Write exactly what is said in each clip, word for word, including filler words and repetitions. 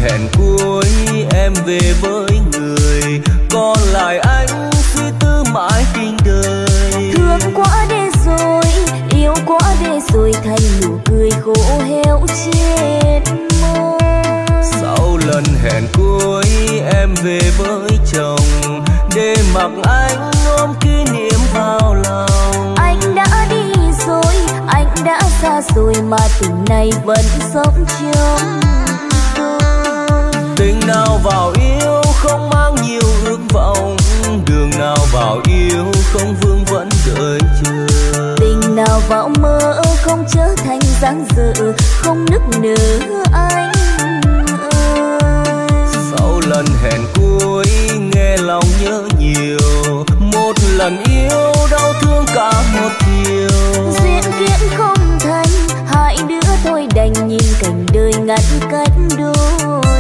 hẹn cuối em về với người, còn lại anh suy tư mãi tình đời. Thương quá để rồi, yêu quá để rồi, thành nụ cười khô héo trên môi. Sau lần hẹn cuối em về với chồng, để mặc anh ôm kỷ niệm vào lòng. Anh đã đi rồi, anh đã xa rồi, mà tình này vẫn sống trong tôi. Tình nào vào yêu không mang nhiều ước vọng, đường nào vào yêu không vương vẫn đợi chờ. Tình nào vào mơ không trở thành dáng dở, không nức nở anh ơi. Sau lần hẹn cuối nghe lòng nhớ nhiều, một lần yêu đau thương cả một chiều. Duyên kiếp không thành, hai đứa thôi đành nhìn cảnh đời ngăn cách đôi.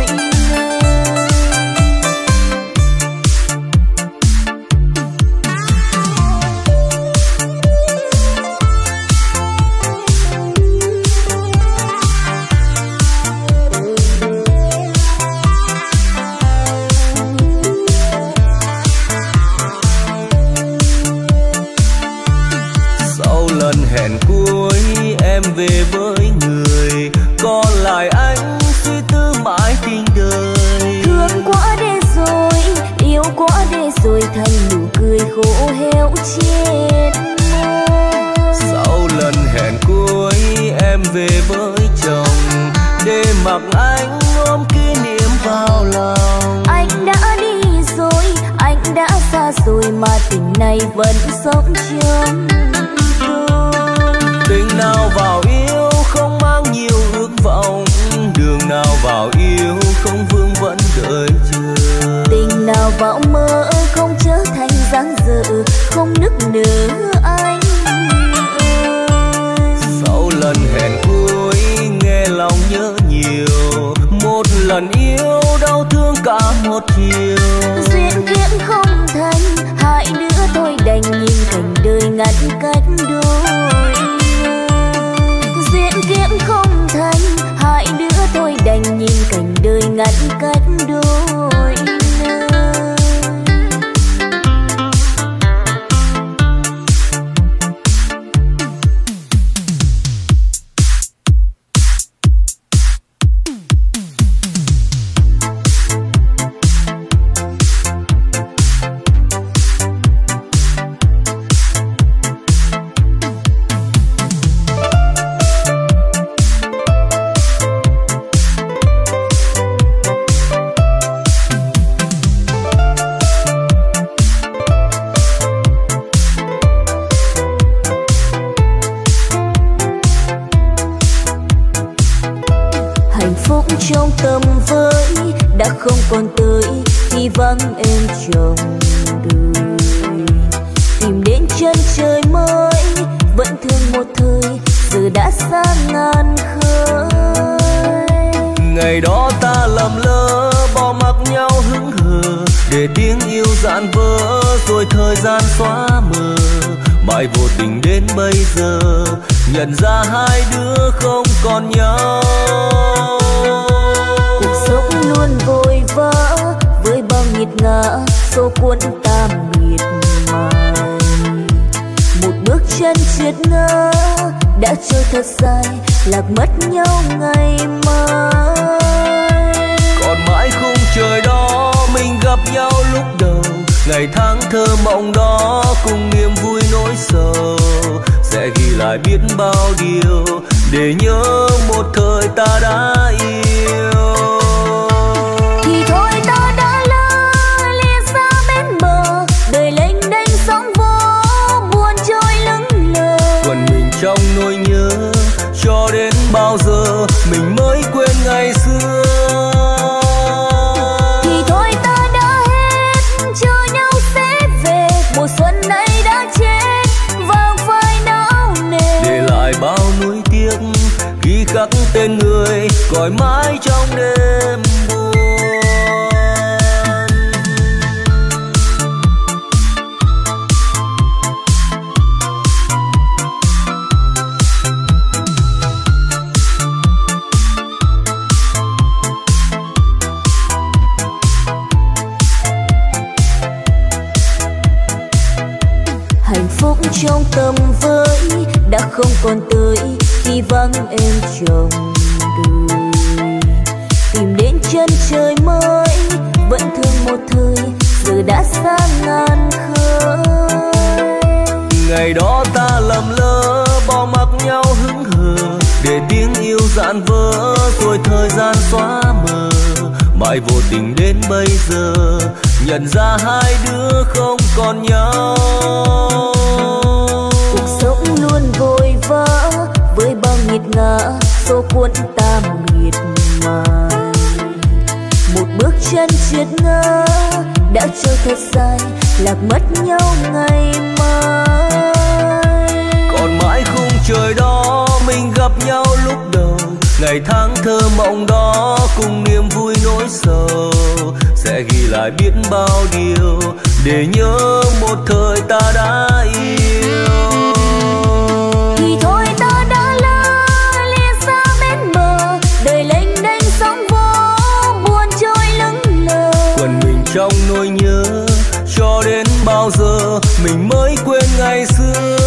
Hẹn cuối em về với người, còn lại anh suy tư mãi tình đời. Thương quá để rồi, yêu quá để rồi, thành nụ cười khô héo trên môi. Sau lần hẹn cuối em về với chồng, để mặc anh ôm kỷ niệm vào lòng. Anh đã đi rồi, anh đã xa rồi, mà tình này vẫn sống trong tình nào vào yêu không mang nhiều ước vọng, đường nào vào yêu không vương vẫn đợi chờ. Tình nào vào mơ không trở thành dáng dở, không nức nở anh ơi. Sau lần hẹn cuối nghe lòng nhớ nhiều, một lần yêu đau thương cả một chiều. Duyên kiếp không thành, hai đứa thôi đành nhìn cảnh đời ngăn cách đôi. Duyên kiếp không thành, hai đứa thôi đành nhìn cảnh đời ngăn cách đôi nơi. Trong tầm với đã không còn tới khi vắng em trong đời. Tìm đến chân trời mới vẫn thương một thời, giờ đã xa ngàn khơi. Ngày đó ta lầm lỡ bỏ mặc nhau hững hờ, để tiếng yêu dạn vỡ rồi thời gian xóa mờ. Mãi vô tình đến bây giờ nhận ra hai đứa không còn nhau. Luôn vội vã với bao nghiệt ngã, số cuốn ta miệt mài. Một bước chân trượt ngã đã trôi thật dài, lạc mất nhau ngày mai. Còn mãi khung trời đó mình gặp nhau lúc đầu, ngày tháng thơ mộng đó cùng niềm vui nỗi sầu. Sẽ ghi lại biết bao điều để nhớ một thời ta đã yêu. Thì thôi ta đã lỡ lìa xa bên bờ, đời lênh đênh sóng vỗ buồn trôi lững lờ. Quần mình trong nỗi nhớ cho đến bao giờ mình mới quên ngày xưa. Thì thôi ta đã hết chờ nhau sẽ về, mùa xuân này đã chết vàng phai não nề. Để lại bao nuối tiếc ghi khắc tên người cõi mãi trong đêm buồn. không còn tới khi vắng em trong đời. Tìm đến chân trời mới vẫn thương một thời, giờ đã xa ngàn khơi. Ngày đó ta lầm lỡ bỏ mặc nhau hững hờ, để tiếng yêu dạn vỡ rồi thời gian xóa mờ. Mãi vô tình đến bây giờ nhận ra hai đứa không còn nhau. Cuộc sống luôn vội vã với bao nghiệt ngã, số cuốn ta miệt mài. Một bước chân trượt ngã đã trôi thật dài, lạc mất nhau ngày mai. Còn mãi khung trời đó mình gặp nhau lúc đầu, ngày tháng thơ mộng đó cùng niềm vui nỗi sầu. Sẽ ghi lại biết bao điều để nhớ một thời ta đã yêu. Thì thôi ta đã lỡ lìa xa bên bờ, đời lênh đênh sóng vỗ buồn trôi lững lờ. Quần mình trong nỗi nhớ cho đến bao giờ mình mới quên ngày xưa.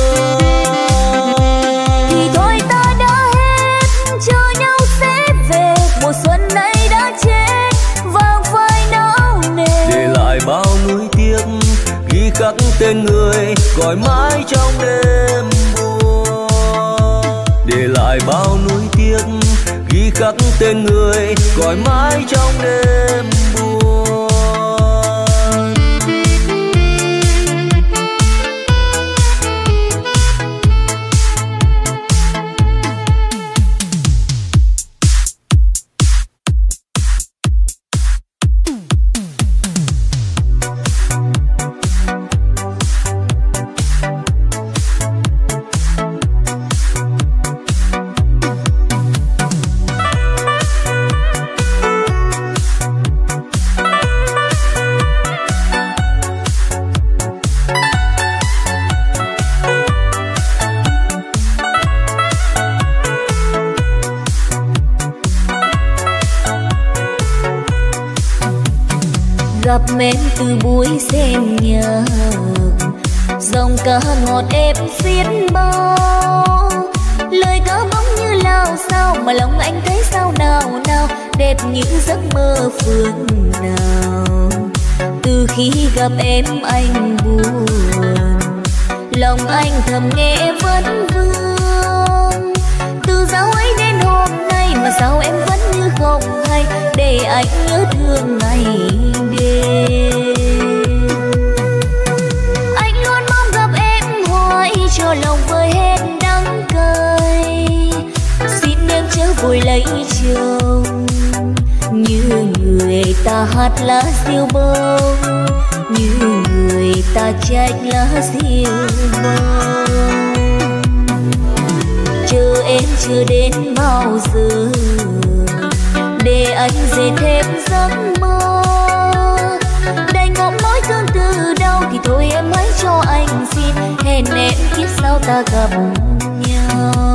Thì thôi ta đã hết chờ nhau sẽ về, mùa xuân này đã chết vàng phai não nề. Để lại bao nuối tiếc ghi khắc tên người gọi mãi trong đêm buồn. Để lại bao nuối tiếc ghi khắc tên người gọi mãi trong đêm buồn. Gặp em từ buổi xem nhạc, dòng ca ngọt êm xiết bao. Lời ca bóng như lao sao mà lòng anh thấy sao nào nào, đẹp như giấc mơ phương nào. Từ khi gặp em anh buồn, lòng anh thầm nghe vẫn vương. Từ dạo ấy đến hôm nay mà sao em vẫn như không hay, để anh nhớ thương ngày đêm. Anh luôn mong gặp em hoài cho lòng vơi hết đắng cay. Xin em chớ vội lấy chồng, như người ta hát lá diêu bông, như người ta trách lá diêu bông. Chờ em chưa đến bao giờ, để anh dệt thêm giấc mơ. Đầy ngọn mối thương từ đâu thì thôi em hãy cho anh xin, hẹn em kiếp sau ta gặp nhau.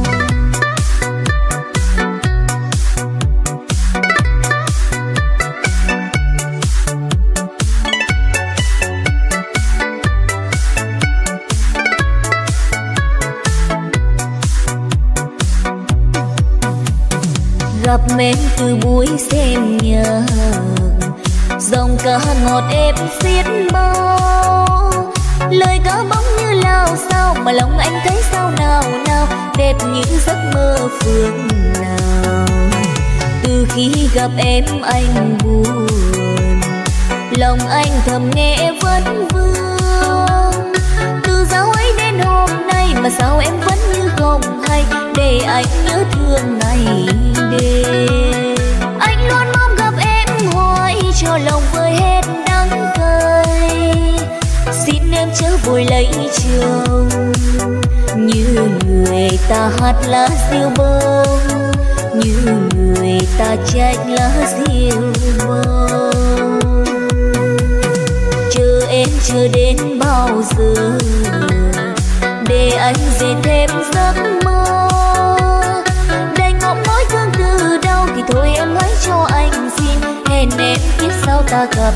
Gặp em từ buổi xem nhạc, dòng ca ngọt êm xiết bao. Lời ca bóng như lao sao mà lòng anh thấy sao nào nào, đẹp như giấc mơ phương nào. Từ khi gặp em anh buồn, lòng anh thầm nghe vẫn vương. Từ dạo ấy đến hôm nay mà sao em vẫn như không hay, để anh nhớ thương ngày đêm. Anh luôn mong gặp em hoài cho lòng vơi hết đắng cay. Xin em chớ vội lấy chồng, như người ta hát lá diêu bông, như người ta trách lá diêu bông. Chờ em chưa đến bao giờ, để anh dệt thêm giấc mơ. Đầy ngọn mối thương từ đâu thì thôi em hãy cho anh xin, hẹn em kiếp sau ta gặp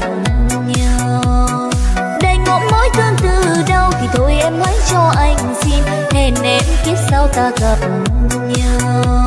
nhau. Đầy ngọn mối thương từ đâu thì thôi em hãy cho anh xin, hẹn em hẹn kiếp sau ta gặp nhau.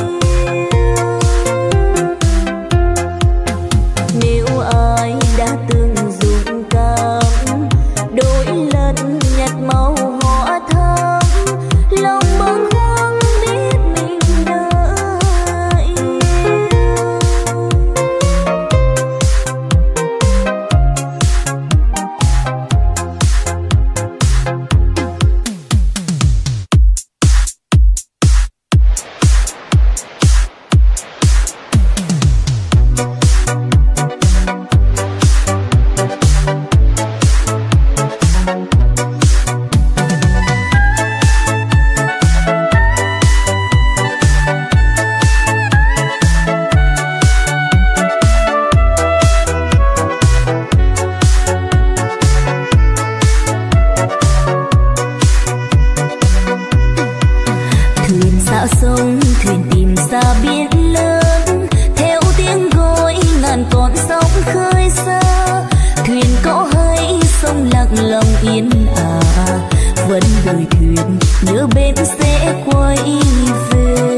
đã vẫn nhạt màu hoa thắm, lòng bâng khuâng biết mình đợi. Sông thuyền tìm xa biển lớn, theo tiếng gọi ngàn con sóng khơi xa. Thuyền có hay sông lặng lòng yên ả, vẫn đợi thuyền nhớ bên sẽ quay về.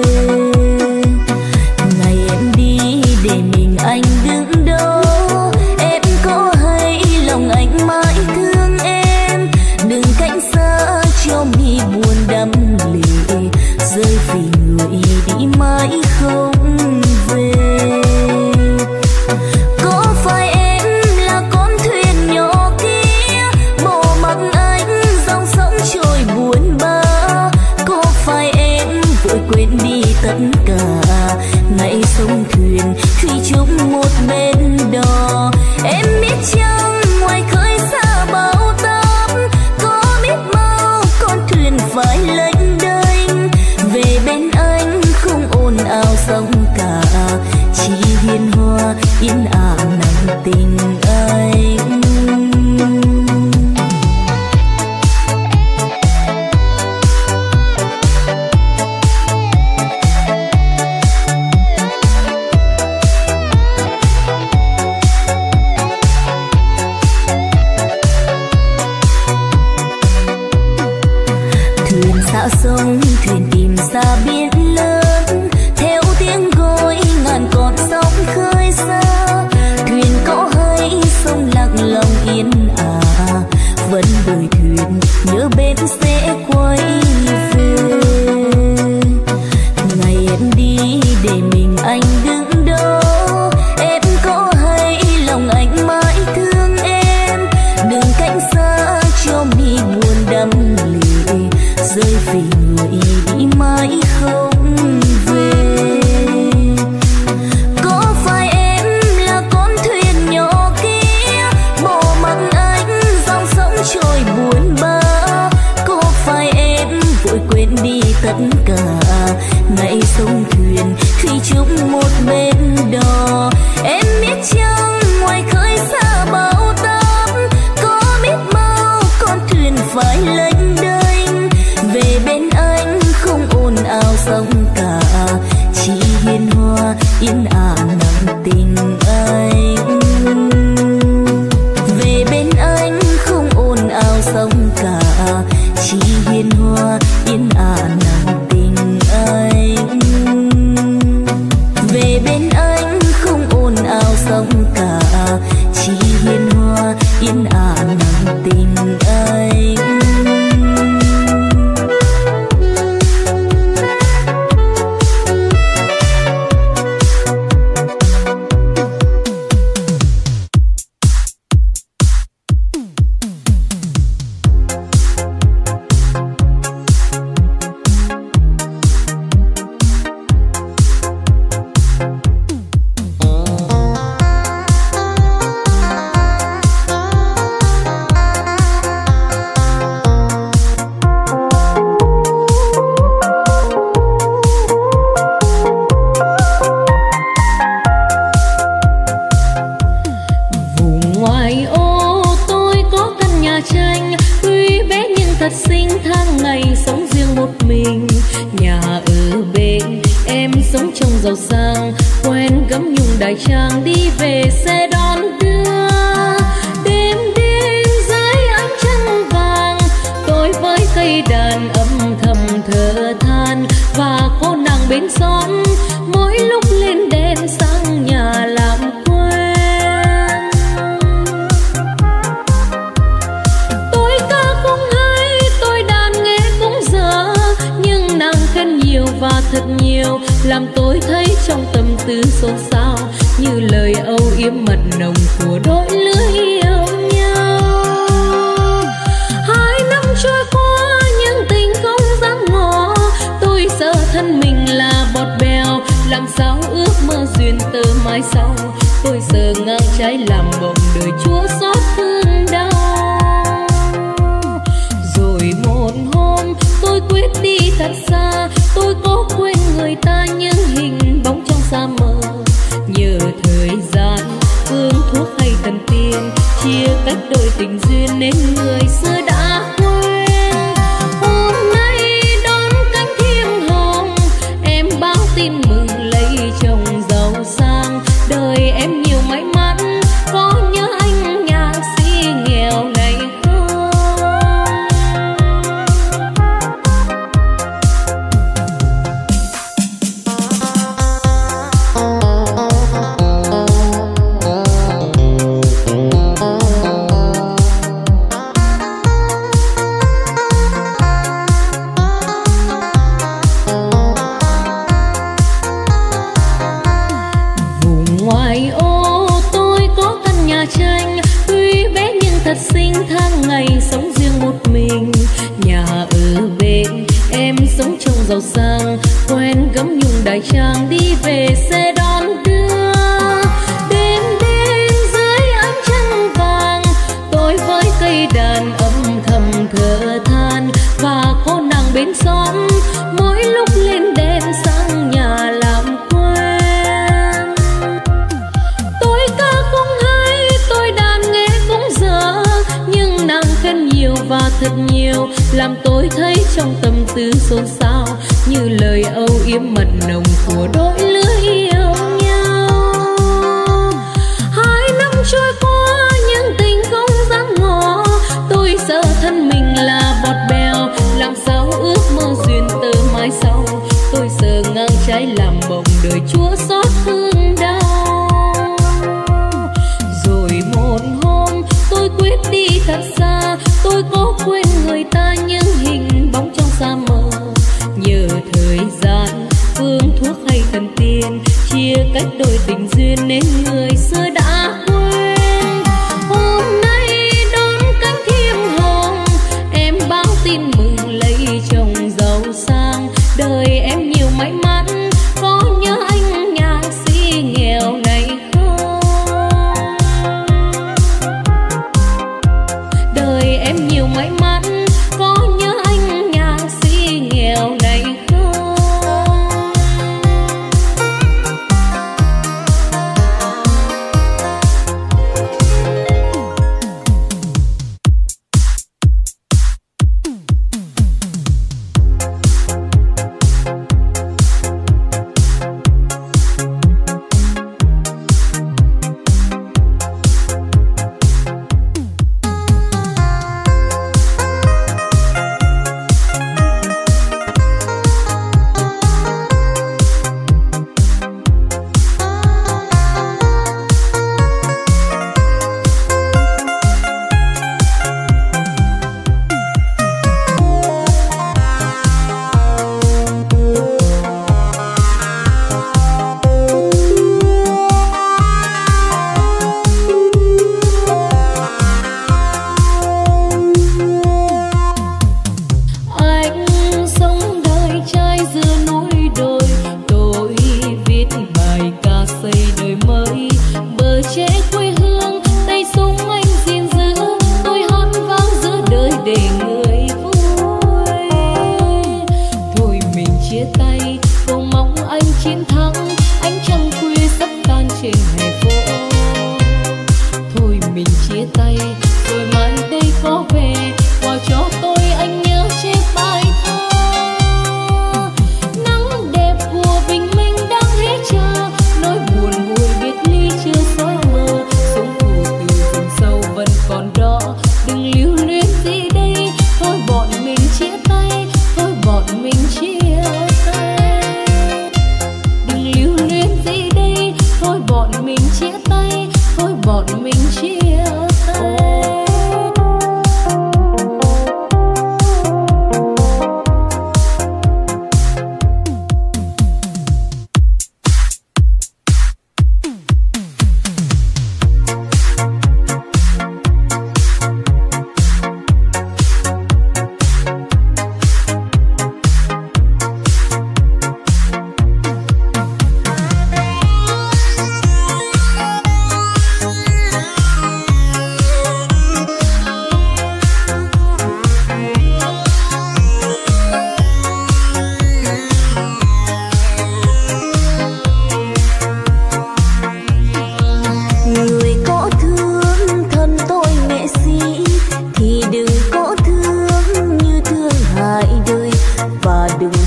Ngày em đi để mình anh đứng đó, em có hay lòng anh mãi thương em. Đừng cánh xa cho mi buồn đắm lệ, rơi vì người đi mãi không về. Có phải em là con thuyền nhỏ kia bỏ mặc anh dòng sóng trôi buồn bã? Có phải em vội quên đi tất cả ngày sông thuyền thủy chung một bên đò? Em biết chăng ngoài khơi xa bão táp, có biết bao con thuyền phải lênh đênh về bên anh không ồn ào sóng cả, chỉ hiền hòa yên ả nặng tình anh. Thuyền xa sông thuyền tìm xa biển lớn, theo tiếng gọi ngàn con sóng khơi xa. Thuyền có hay sông lặng lòng yên ả, vẫn đợi thuyền nhớ bên sẽ quay về. Ngày em đi để mình anh đứng đó, em có hay lòng anh mãi thương em. Đừng cánh xa cho mi buồn đắm lệ, rơi vì người đi mãi không về. Có phải em là con thuyền nhỏ kia bỏ mặc anh dòng sóng trôi buồn bã? Có phải em vội quên đi tất cả ngày sông thuyền thủy chung một bên đò? Em biết chăng ngoài khơi xa bão táp, có biết bao con thuyền phải lênh đênh về bên anh không ồn ào sóng cả, chỉ hiền hòa yên ả nặng tình anh. Về bên anh không ồn ào sóng cả, chỉ hiền hòa yên ả nặng tình anh. Về bên anh không ồn ào sóng cả, chỉ hiền hòa yên ả nặng tình anh. giàu sang quen gấm nhung đại trang đi về xe đón đưa. Đêm đêm dưới ánh trăng vàng tôi với cây đàn âm thầm thở than, và cô nàng bên xóm mỗi lúc lên đèn sang nhà làm quen. Tôi ca khúc thật nhiều, làm tôi thấy trong tâm tư xôn xao như lời âu yếm mật nồng của đôi lứa yêu nhau. Hai năm trôi qua nhưng tình không dám ngỏ, tôi sợ thân mình là bọt bèo, làm sao ước mơ duyên tơ mai sau. Tôi sợ ngang trái làm mộng đời chúa xót thương đau. Rồi một hôm tôi quyết đi thật xa, tôi có quên người ta những hình bóng trong xa mờ. Nhờ thời gian phương thuốc hay thần tiên chia cách đôi tình duyên nên người xưa đã quên. Hôm nay đón cánh thiên hồng, em báo tin mừng lấy chồng giàu sang. Đời em nhiều may mắn, có nhớ anh nhạc sĩ nghèo này không? Ngoài ô tôi có căn nhà tranh, tuy bé nhưng thật xinh, tháng ngày sống riêng một mình. Nhà ở bên em sống trong giàu sang, quen gấm nhung đại trang đi về xe đón đưa. Đêm đêm dưới ánh trăng vàng, tôi với cây đàn âm thầm thở than. Và cô nàng bên xóm mỗi lúc lên đèn sang nhà làm quen. Tôi ca không hay, tôi đàn nghe cũng dở, nhưng nàng khen nhiều và thật nhiều, làm tôi thấy trong tâm tư xôn xao như lời âu yếm mật nồng của đôi lứa yêu nhau. Hai năm trôi qua nhưng tình không dám ngỏ, tôi sợ thân mình là bọt bèo, làm sao ước mơ duyên tơ mai sau. Tôi sợ ngang trái làm mộng đời chúa xót thương đau. Rồi một hôm tôi quyết đi thật xa, tôi có quên người ta những hình bóng trong xa mờ. Nhờ thời gian phương thuốc hay thần tiên chia cách đôi tình duyên nên người xưa đã quên. Hôm nay đón cánh thiên hồng, em báo tin mừng lấy chồng giàu sang. Đời em nhiều may mắn, có nhớ anh nhạc sĩ nghèo này không? Đời em nhiều may mắn, có nhớ anh nhạc sĩ nghèo này không?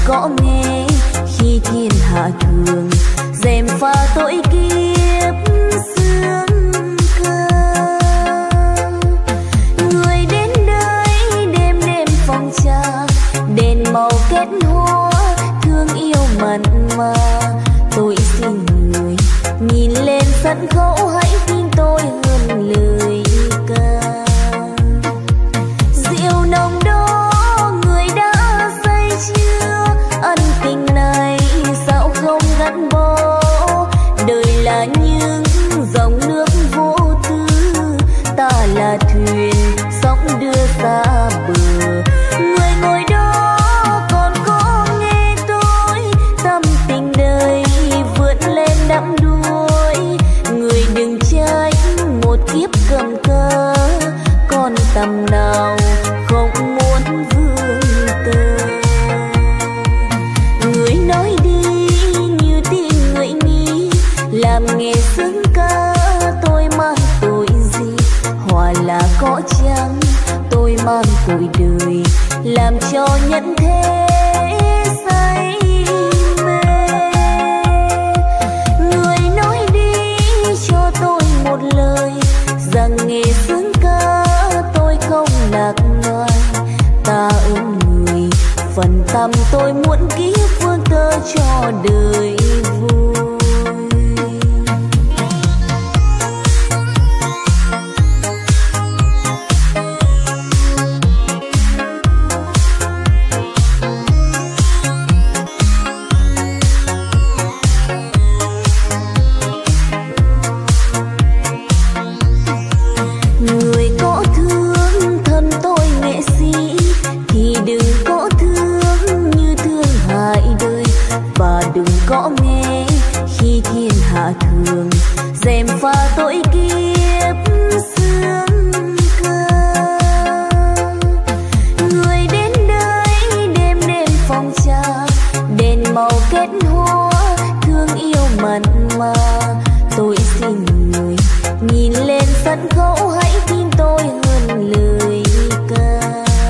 có nghe khi thiên hạ thường rèm pha tội kiếp sương ca. Người đến đây đêm đêm phòng trà, đèn màu kết hoa thương yêu mặn mà. Tôi xin người nhìn lên sân khấu, hãy tin tôi hơn lời ca. Rượu nồng đó người đã say chưa, ân tình này sao không gắn bó. Đời là những dòng nước vô tư, ta là thuyền sóng đưa xa bờ. Người ngồi đó còn có nghe tôi, tâm tình đời vượt lên đắm đuối. Người đừng trách một kiếp cầm cờ, còn tầm nào không muốn vương tơ. Người nói đi như tin người nghĩ, làm nghề xứng ca tôi mang tội gì. Hòa là có chăng tôi mang tội đời, làm cho nhân thế say mê. Người nói đi cho tôi một lời, rằng nghề xứng ca tôi không lạc loài. Ta ơn người phần tâm tôi muốn kiếp phương tơ cho đời vui. Người có thương thân tôi nghệ sĩ thì đừng có thương như thương hại đời, và đừng có nghe khi thiên hạ thường rèm pha tội kiếp sương ca. Người đến đây đêm đêm phòng trà, đèn màu kết hoa thương yêu mặn mà. Tôi xin người nhìn lên sân khấu, hãy tin tôi hơn lời ca.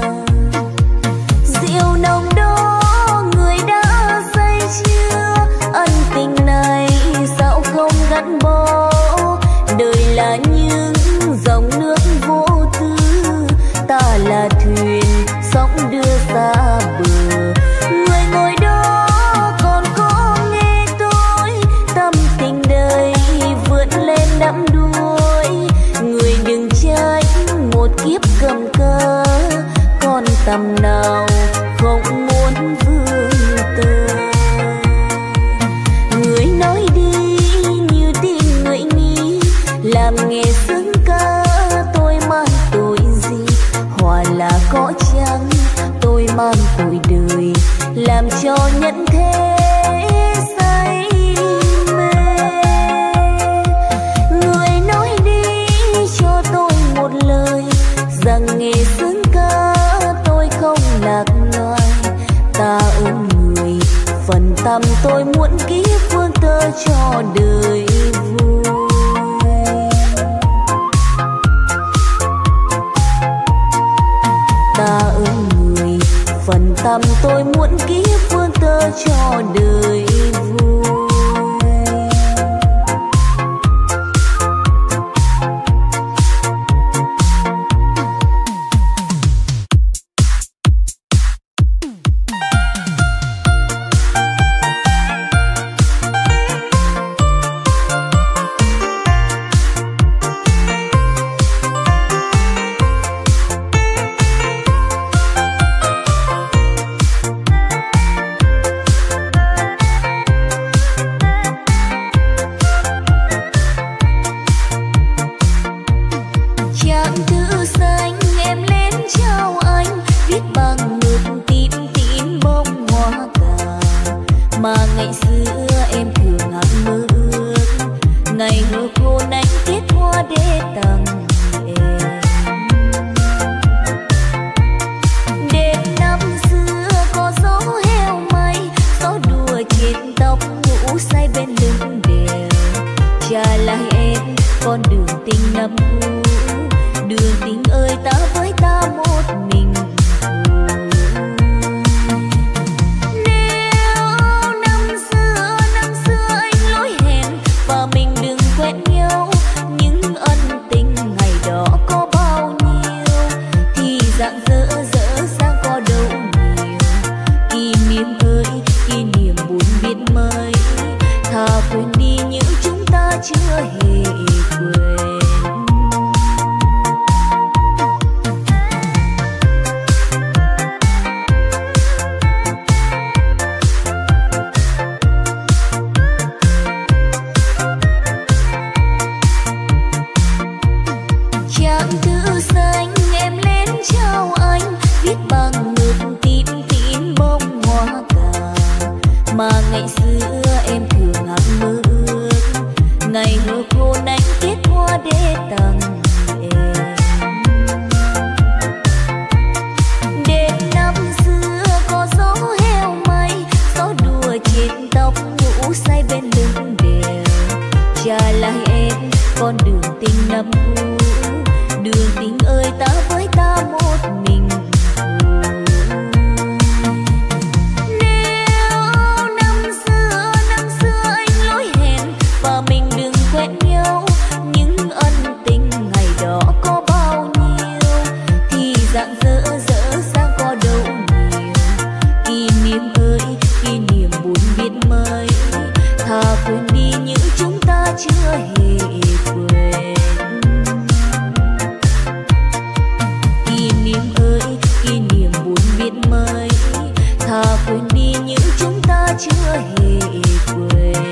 Rượu nồng đó người đã say chưa, ân tình này sao không gắn bó. Đời là những dòng nước vô tư, ta là thuyền sóng đưa xa bờ. Người ngồi đó còn có nghe tôi, tâm tình đời vượt lên đắm đuối. Người đừng trách một kiếp cầm cờ, còn tầm nào không muốn vương tơ. Người nói đi như tin người nghĩ, làm nghề xứng ca tôi mang tội gì. Hòa là có chăng tôi mang tội đời, làm cho nhân thế say mê. Người nói đi cho tôi một lời, rằng nghề xứng ca tôi không lạc loài. Ta ơn người phần tâm tôi muốn kiếp phương tơ cho đời vui. Ta ơn người phần tâm tôi muốn kiếp phương tơ cho đời vui. ngập ngùi, đường tình ơi ta với ta một mình thôi. viết bằng nước tím tím bông hoa cà, mà ngày xưa em thường hằng mơ ước ngày hơ khô nắng kết hoa để tặng em. Đêm năm xưa có gió heo may, gió đùa trên tóc ngủ say bên lưng đèo. Trả lại em con đường tình năm cũ, đường tình ơi ta với ta một mình. Nếu năm xưa năm xưa anh lỗi hẹn và mình đừng quen nhau, những ân tình ngày đó có bao nhiêu thì rạng rỡ rỡ sang có đâu nhiều. Kỷ niệm ơi kỷ niệm buồn biết mấy, thà quên đi những chúng ta chưa hề quên. Kỷ niệm ơi kỷ niệm buồn biết mấy, thà quên đi những chúng ta chưa hề quên.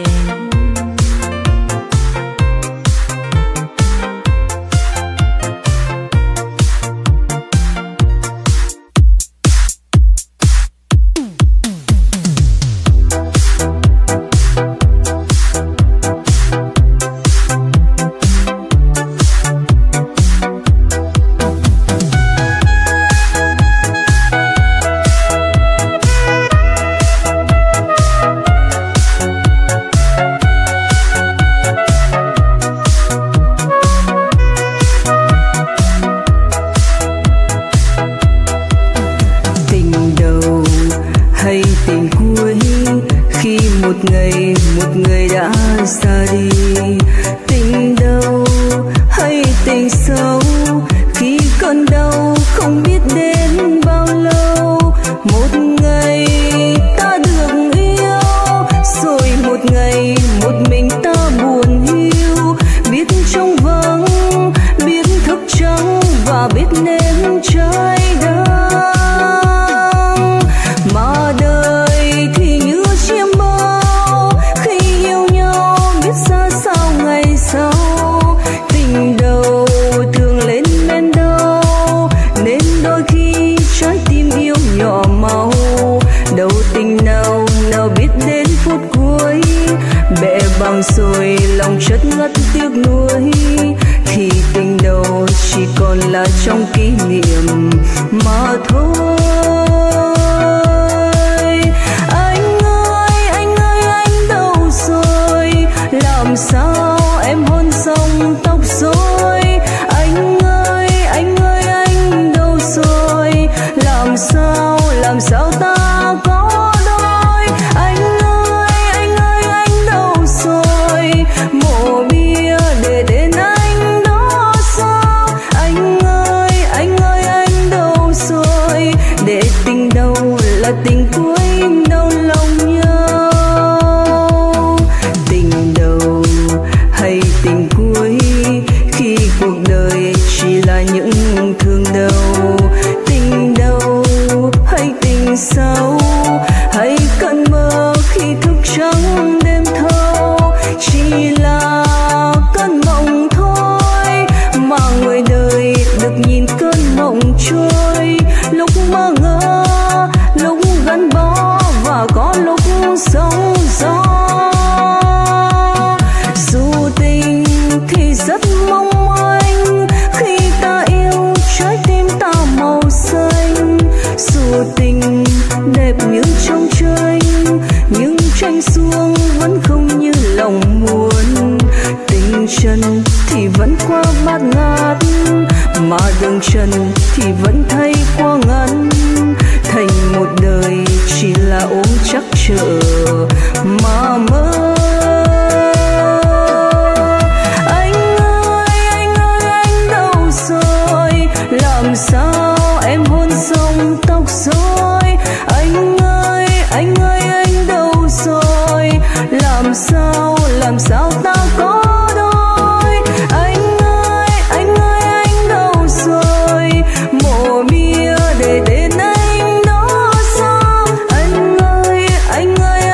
Anh ơi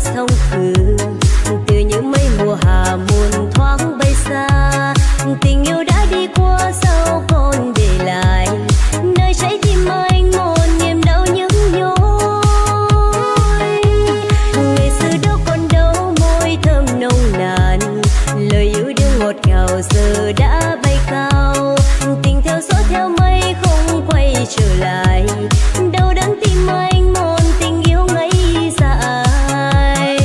sông Cừ, từ những mây mùa hạ muôn thoáng bay xa. Tình yêu đã đi qua sao còn để lại nơi trái tim anh một niềm đau nhức nhối. Ngày xưa đâu còn đâu môi thơm nồng nàn, lời yêu đương ngọt ngào giờ đã bay cao. Tình theo gió theo mây không quay trở lại, đau đớn tim anh một tình yêu ngây dại.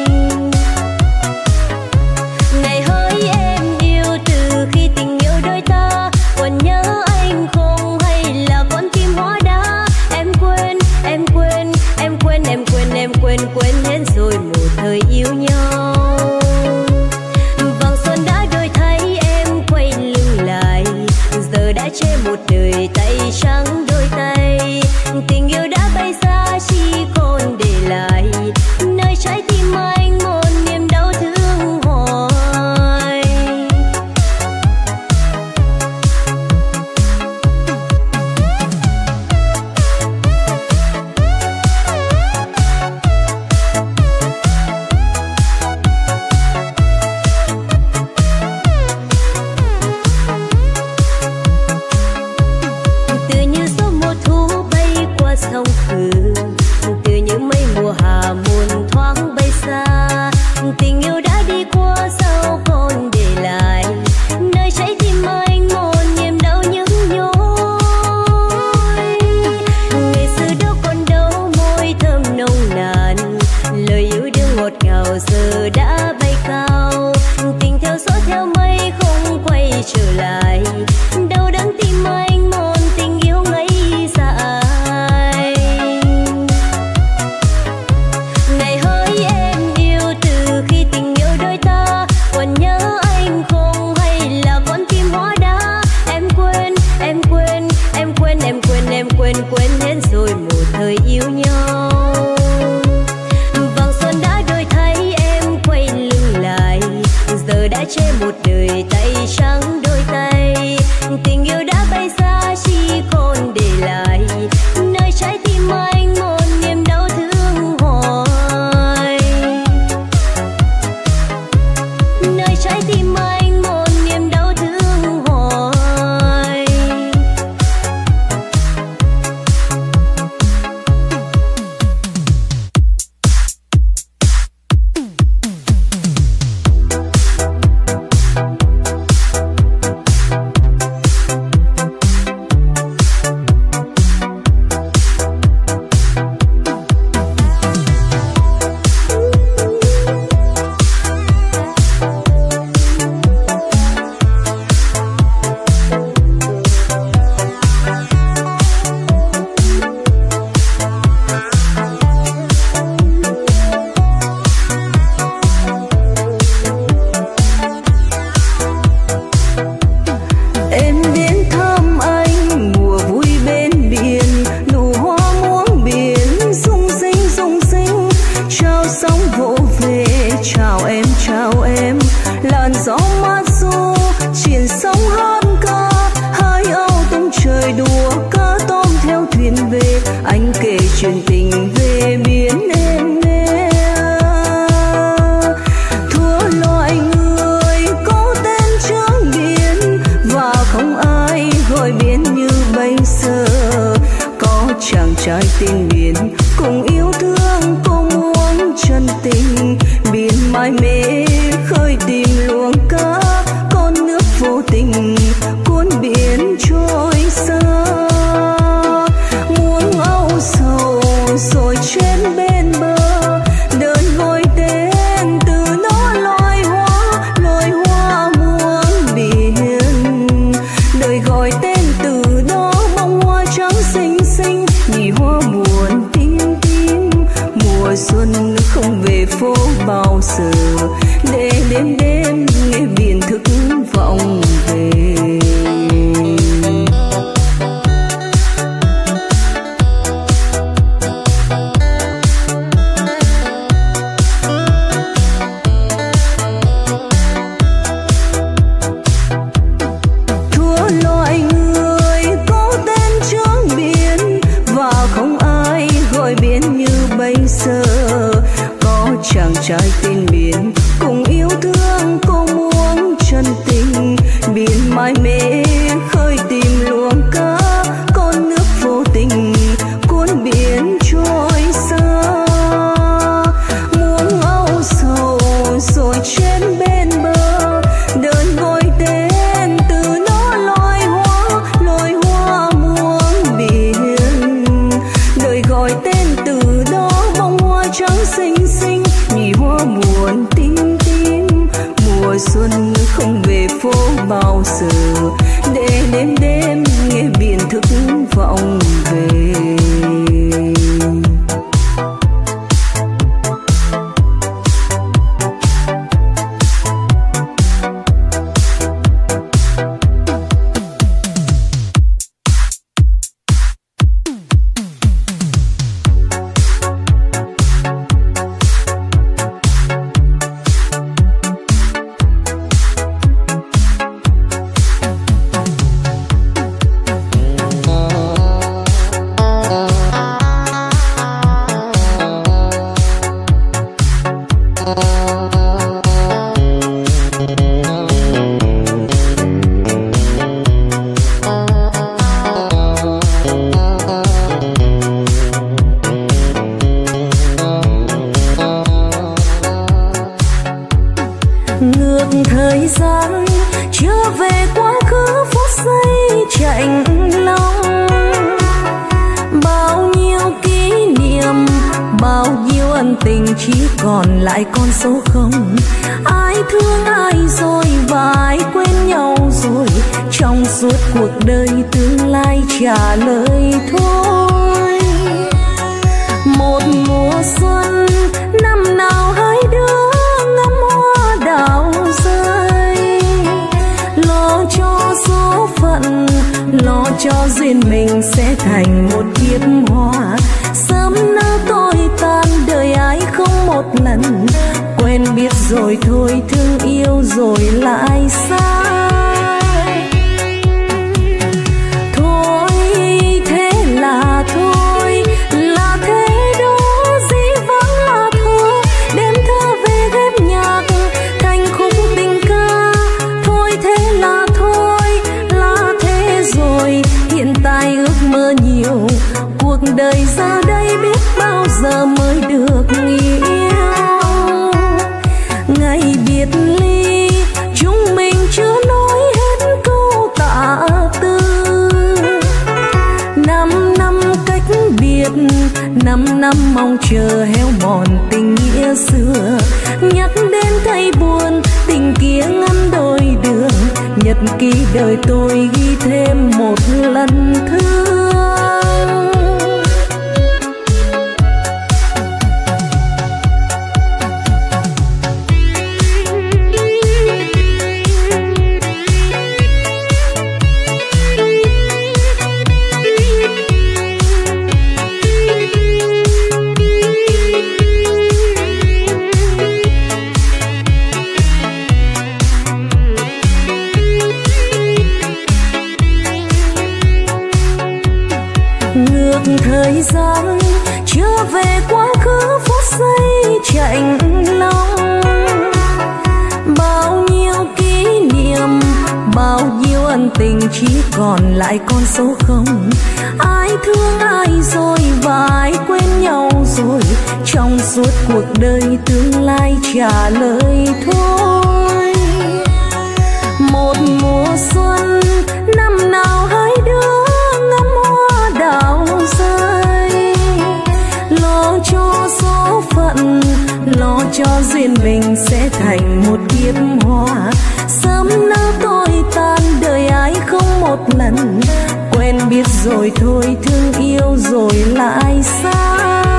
Này hỡi em yêu, từ khi tình yêu đôi ta còn nhớ anh không hay là con tim hóa đá. Em quên, em quên, em quên, em quên, em quên, quên hết rồi một thời yêu nhau. Vàng xuân đã đổi thay em quay lưng lại, giờ đã che một đời tay trắng đôi tay. Tình yêu đã bay xa chỉ còn để lại nơi trái tim anh một niềm đau thương hoài. Từ như gió mùa thu bay qua sông Cừ, từ những mây mùa hạ muôn thoáng bay xa. Tình yêu đã đi qua sao còn để lại nơi trái tim anh một niềm đau nhức nhối. Ngày xưa đâu còn đâu môi thơm nồng nàn, lời yêu đương ngọt ngào giờ đã bay cao. Tình theo gió theo mây không quay trở lại, đau đớn tim anh một tình yêu ngây dại. Này hỡi em yêu, từ khi tình yêu đôi ta còn nhớ anh không hay là con tim hóa đá. Em quên, em quên, em quên, em quên, em quên, quên hết rồi một thời yêu nhau. Vàng xuân đã đổi thay em quay lưng lại, giờ đã che một đời tay trắng đôi tay. Tình yêu đã bay xa chỉ còn để lại nơi trái tim anh một niềm đau thương hoài. Nơi trái tim anh một niềm đau thương hoài. Em đến thăm anh mùa vui bên biển, nụ hoa muống biển rung rinh rung rinh. Chào sóng vỗ về, chào em chào em, làn gió mát du triển sóng hát ca. Hai âu tung trời đùa cá tôm theo thuyền về, anh kể chuyện tình về biển em nghe. Thua loài người có tên trắng biển, và không ai gọi biển như bây giờ. Có chàng trai tên biển cùng yêu thương cô muốn chân tình, biển mãi mê khơi tìm luồng cá. Con nước vô tình cuốn biển trôi xa, muống âu sầu rồi trên bên bờ. Đơn gọi tên từ nó loài hoa, loài hoa muống biển. Đời gọi tên từ đó bông hoa trắng xinh xinh, nhì hoa buồn tím tím. Mùa xuân không về phố bao giờ, để đêm đêm nghe biển thức vọng về. chàng trai tên biển cùng yêu thương cô muốn chân tình. Biển mãi mê khơi tìm luồng cá, con nước vô tình cuốn biển trôi xa. Muốn âu sầu rồi trên bên bờ, đơn gọi tên từ nó loài hoa, loài hoa muôn biển. Đời gọi tên từ đó bông hoa trắng xinh xinh, nhì hoa buồn tím tím. Mùa xuân không về phố bao giờ, để đêm đêm nghe biển thức vọng về. Thời gian trở về quá khứ phút giây chạnh lòng, bao nhiêu kỷ niệm bao nhiêu ân tình chỉ còn lại con số không. Ai thương ai rồi và ai quên nhau rồi, trong suốt cuộc đời tương lai trả lời thôi. Một mùa xuân năm nào hai đứa ngắm hoa đào rơi, lo cho số phận lo cho duyên mình sẽ thành một kiếp hoa. Sớm nỡ tôi tan đời ai không một lần, quen biết rồi thôi thương yêu rồi lại xa. Thôi thế là thôi, là thế đó dĩ vãng là thôi. Đêm thơ về ghép nhạc thành khúc tình ca. Thôi thế là thôi, là thế rồi. Hiện tại ước mơ nhiều, cuộc đời ra đây biết bao giờ mới được yêu. Ngày biệt ly chúng mình chưa nói hết câu tạ tư. Năm năm cách biệt, năm năm mong chờ héo mòn tình nghĩa xưa. Nhắc đến thấy buồn, tình kia ngăn đôi đường. Nhật ký đời tôi ghi thêm một lần thương. Thời gian trở về quá khứ phút giây chạnh lòng, bao nhiêu kỷ niệm bao nhiêu ân tình chỉ còn lại con số không. Ai thương ai rồi và ai quên nhau rồi, trong suốt cuộc đời tương lai trả lời thôi. Một mùa xuân năm nào hai đứa ngắm hoa đào rơi, lo cho số phận lo cho duyên mình sẽ thành một kiếp hoa. Sớm nỡ tôi tan đời ai không một lần, quen biết rồi thôi thương yêu rồi lại xa.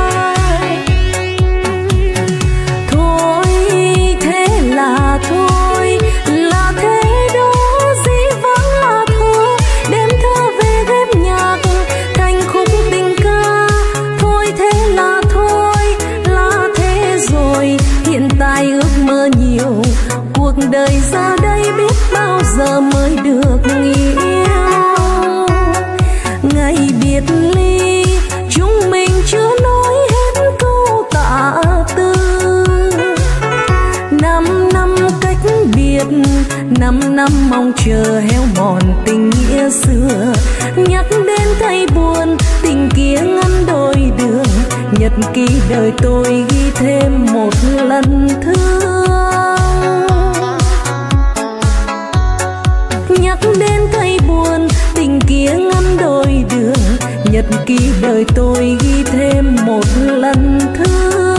Thôi thế là thôi, là thế đó dĩ vãng là thôi. Đêm thơ về ghép nhạc thành khúc tình ca. Thôi thế là thôi, là thế rồi. Hiện tại ước mơ nhiều, cuộc đời ra đây biết bao giờ mới được yêu. Ngày biệt ly chúng mình chưa nói năm mong chờ héo mòn tình nghĩa xưa. Nhắc đến thấy buồn, tình kia ngăn đôi đường. Nhật ký đời tôi ghi thêm một lần thương. Nhắc đến thấy buồn, tình kia ngăn đôi đường. Nhật ký đời tôi ghi thêm một lần thương.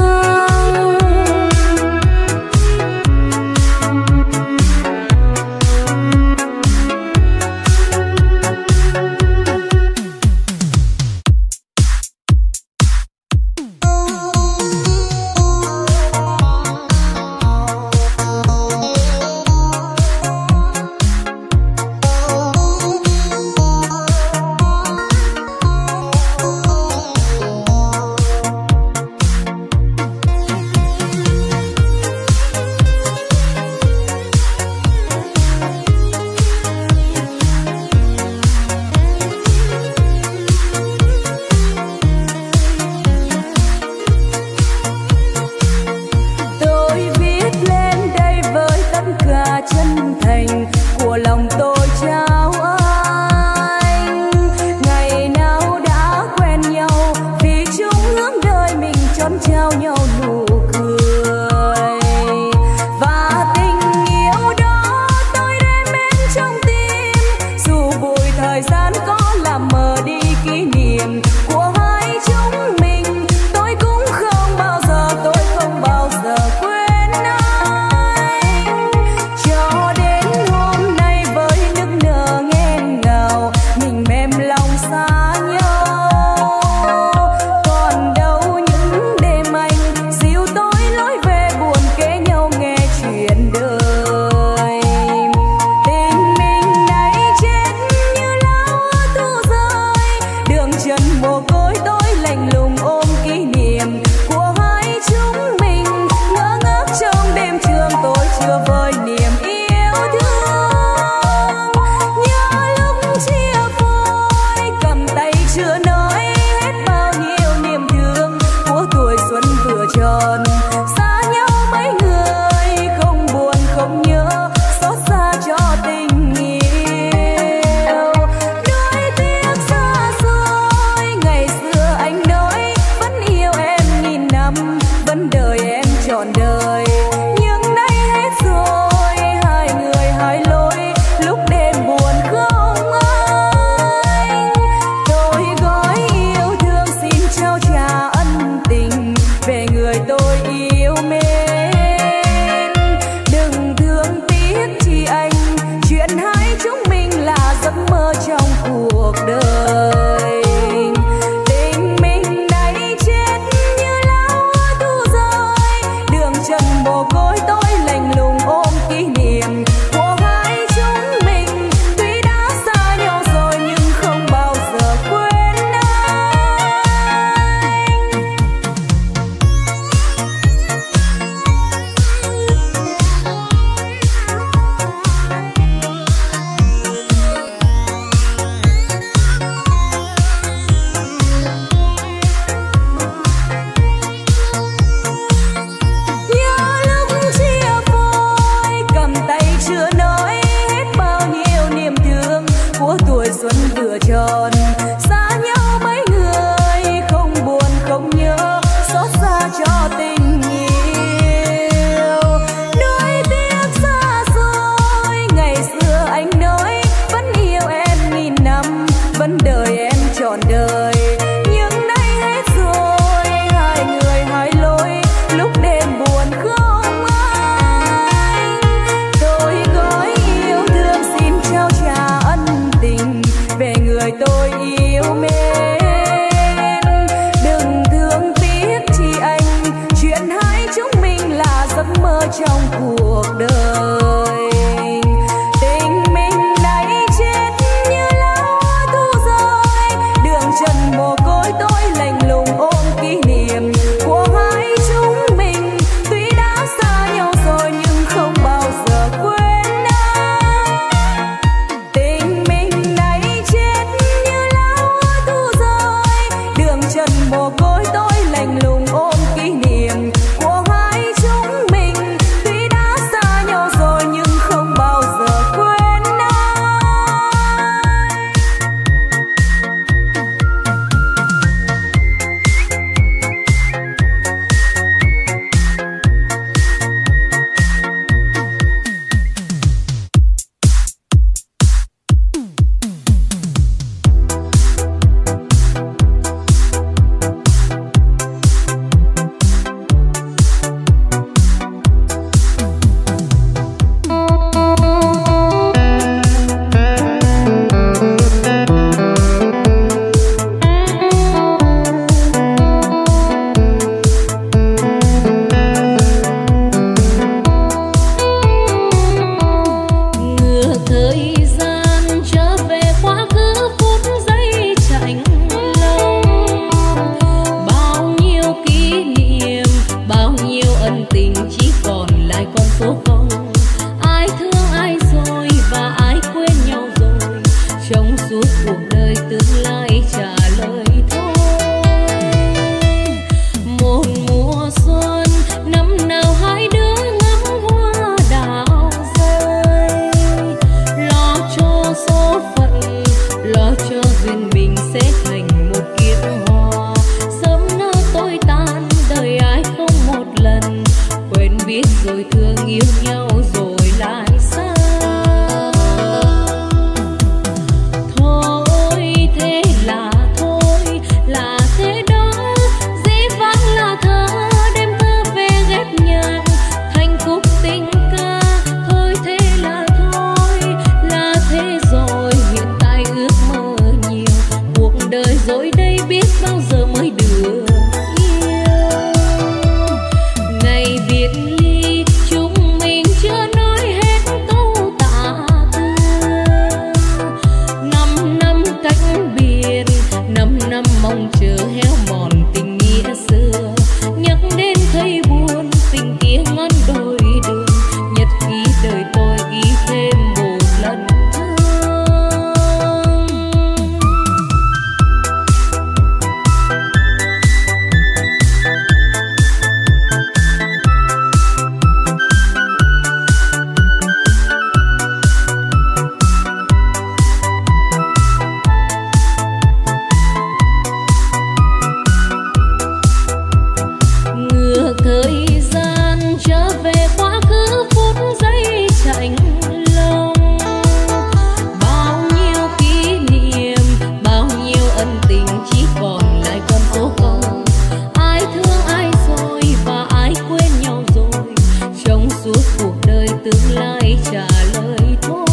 thời gian trở về quá khứ phút giây chạnh lòng. Bao nhiêu kỷ niệm, bao nhiêu ân tình chỉ còn lại con số không. Ai thương ai rồi và ai quên nhau rồi, trong suốt cuộc đời tương lai trả lời thôi.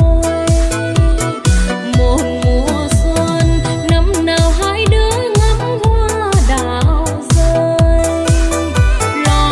Một mùa xuân năm nào hai đứa ngắm hoa đào rơi, lo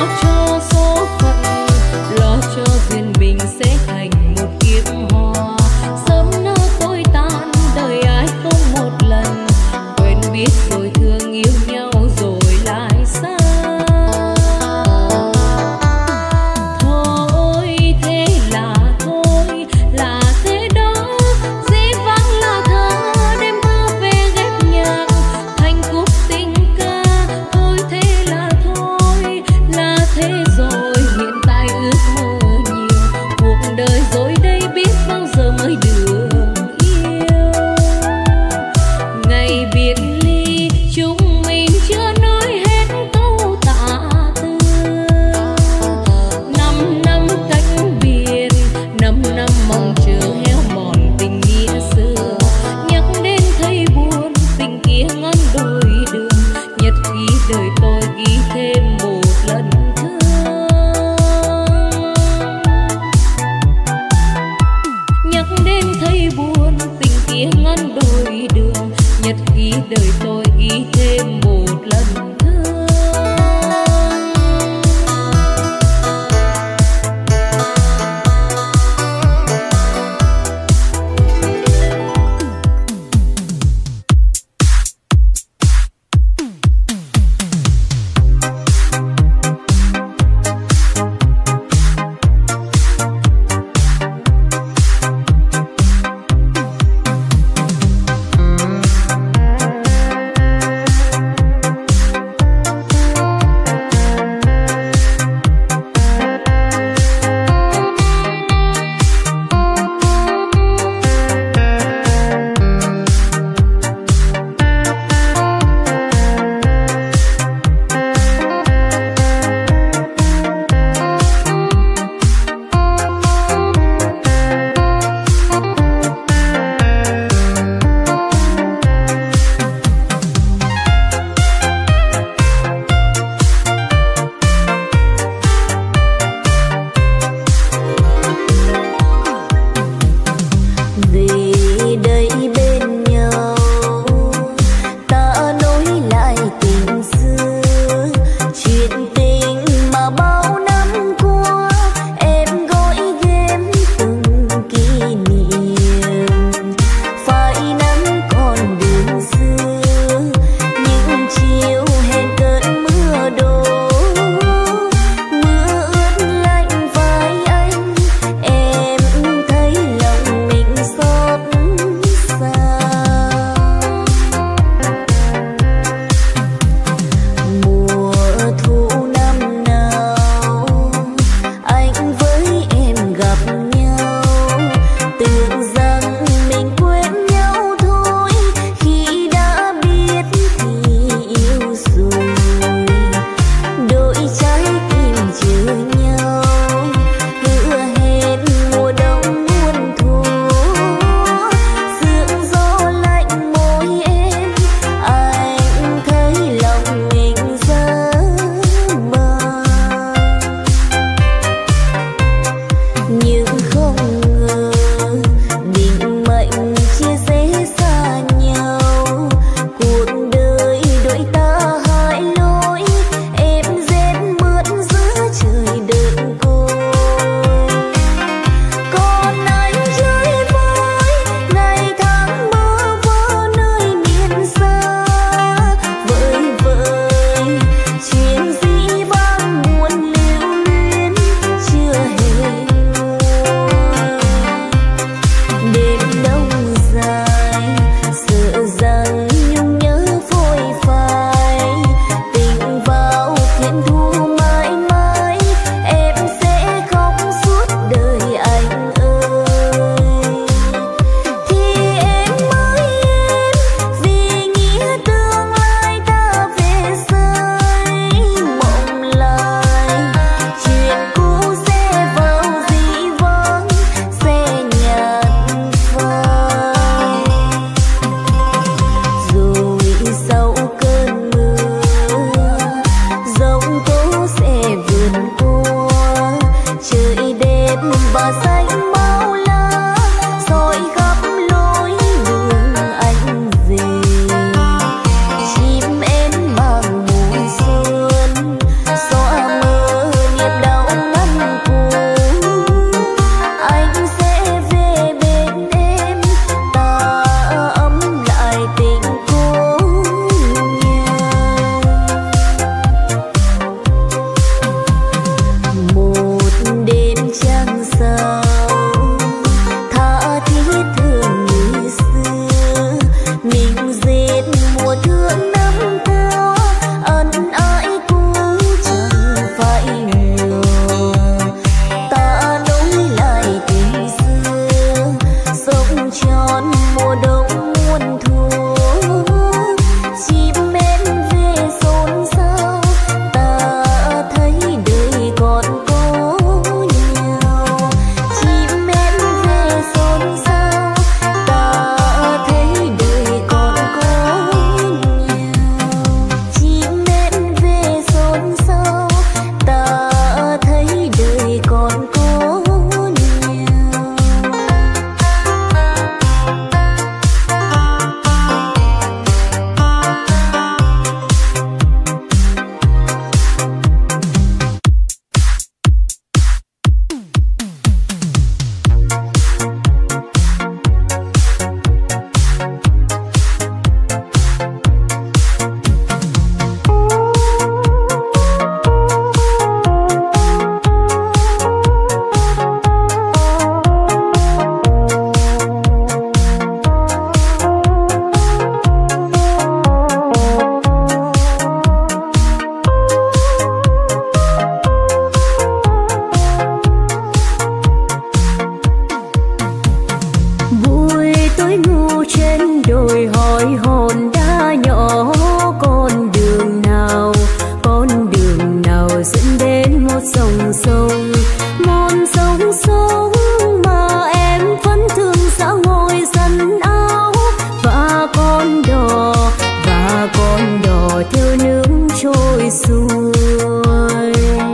xuôi.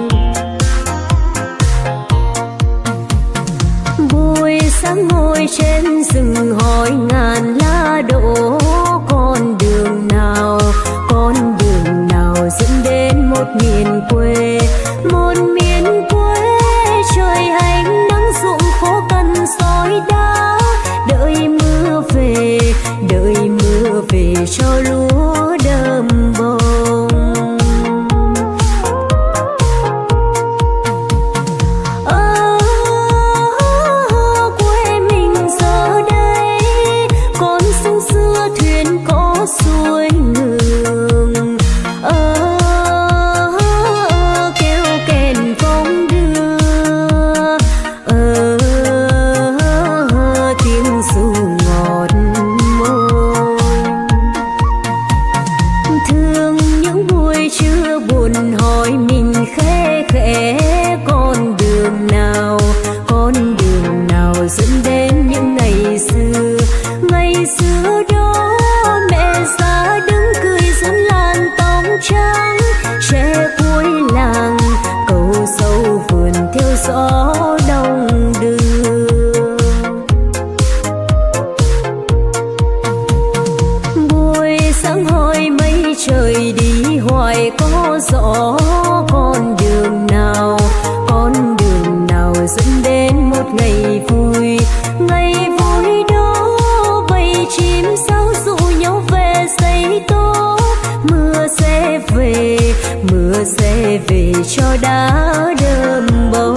Buổi sáng ngồi trên rừng hỏi ngàn lá đổ, con đường nào, con đường nào dẫn đến một miền quê, một miền quê trời ánh nắng ruộng khô cằn sỏi đá, đợi mưa về, đợi mưa về cho lúa đơm bông. Ở quê mình giờ đây con sông xưa thuyền có xuôi ngược, ở kêu kèn phong đưa, ở tiếng ru ngọt môi. Thương những buổi trưa buồn hỏi mình khẽ khẽ, con đường nào, con đường nào dẫn đến những ngày xưa. Ngày xưa đó mẹ già đứng cười dẫn làn tóc trắng, trẻ cuối làng cầu sâu vườn theo gió đông đưa. Buổi sáng hỏi mây trời đi hoài có gió, con đường nào, con đường nào dẫn đến một ngày vui. Ngày vui đó bầy chim sáo dụ nhau về xây tố, mưa sẽ về, mưa sẽ về cho đá đơm bông.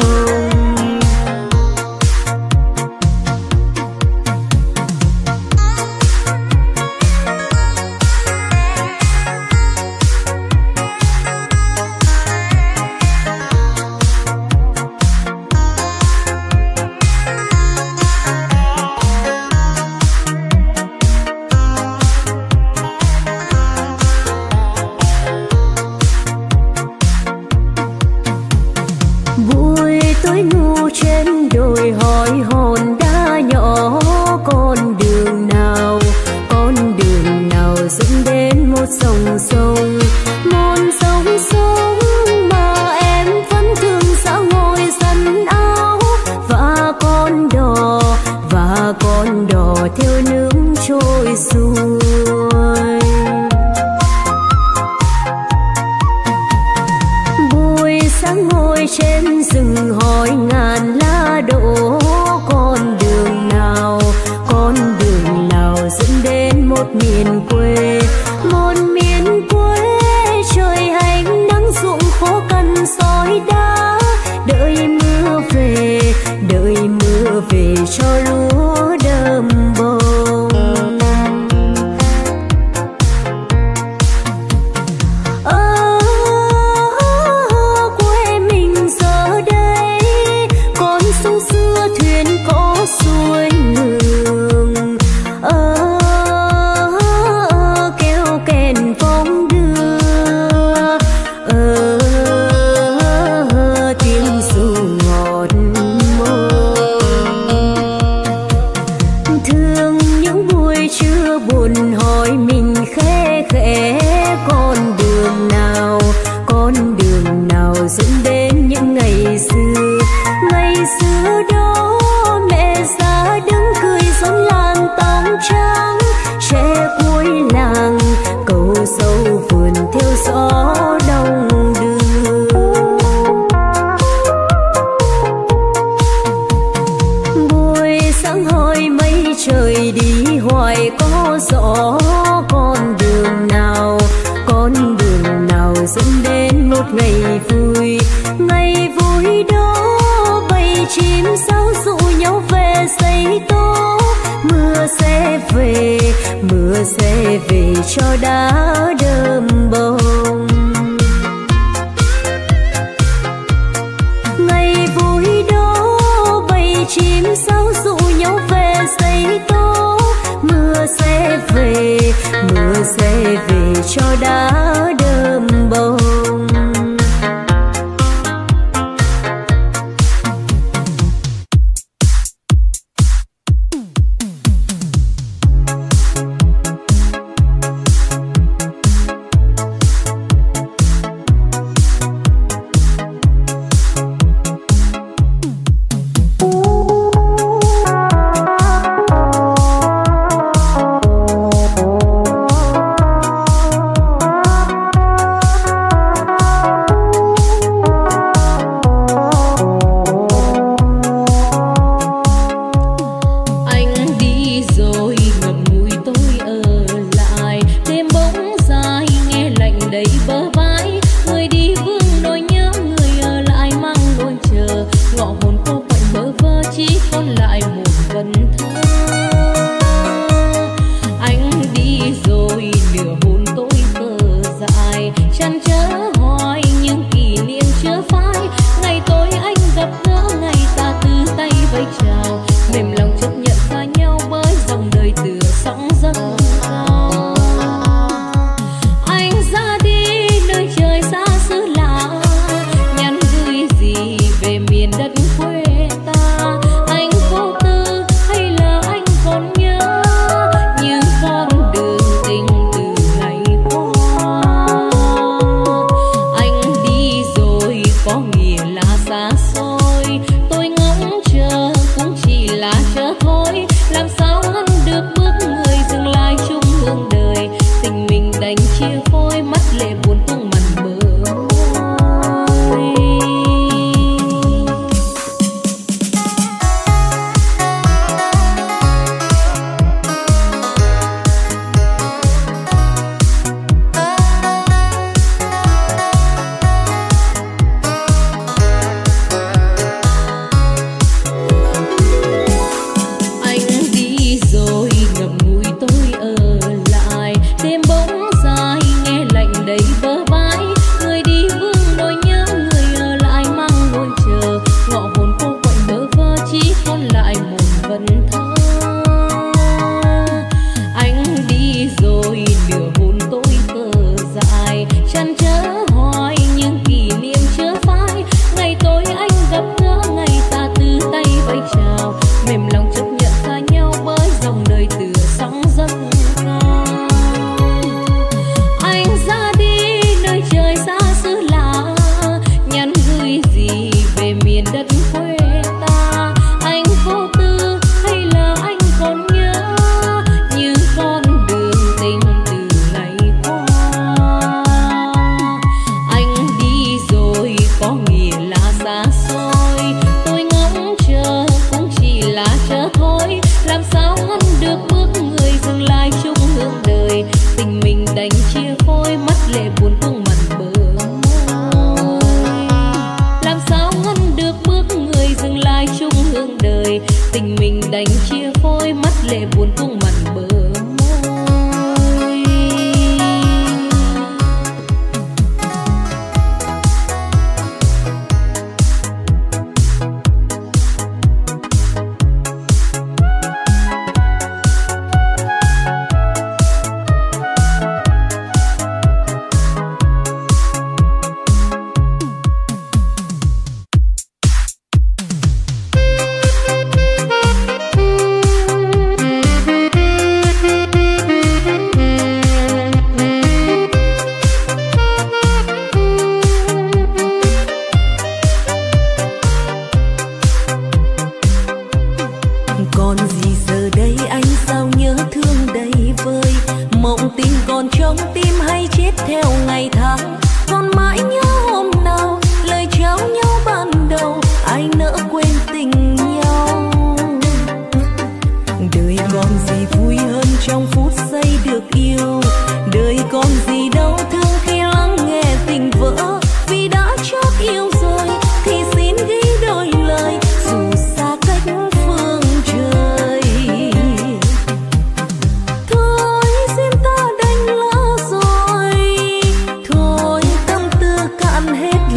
Buổi tối ngu trên đồi hỏi hòn đá nhỏ, con đường nào, con đường nào dẫn đến một dòng sông, một dòng sông mà em vẫn thường dạo ngồi dần áo. Và con đò, và con đò theo nước trôi xuôi. Buổi sáng ngồi trên rừng hỏi ngàn lá đổ, con đường nào, con đường nào dẫn đến một miền quê, một miền quê trời ánh nắng ruộng khô cằn sỏi đá, đợi mưa về, đợi mưa về cho lúa đơm bông. Ở quê mình giờ đây con sông xưa thuyền có xuôi ngược, ở kêu kèn phong đưa, ở tiếng ru ngọt môi. Thương những buổi trưa buồn hỏi mình khẽ khẽ, con đường nào, con đường nào dẫn đến những ngày xưa. Ngày xưa đó mẹ già đứng cười dẫn làn tóc trắng, trẻ cuối làng cầu sâu vườn theo gió đông đưa. Buổi sáng hỏi mây trời đi hoài có gió, con đường nào, con đường nào dẫn đến một ngày vui. Ngày vui đó bầy chim sáo dụ nhau về xây tố, mưa sẽ về, mưa sẽ về cho đá đơm bông. Ngày vui đó bầy chim sáo dụ nhau về xây tố, mưa sẽ về, mưa sẽ về cho đá đơm bông.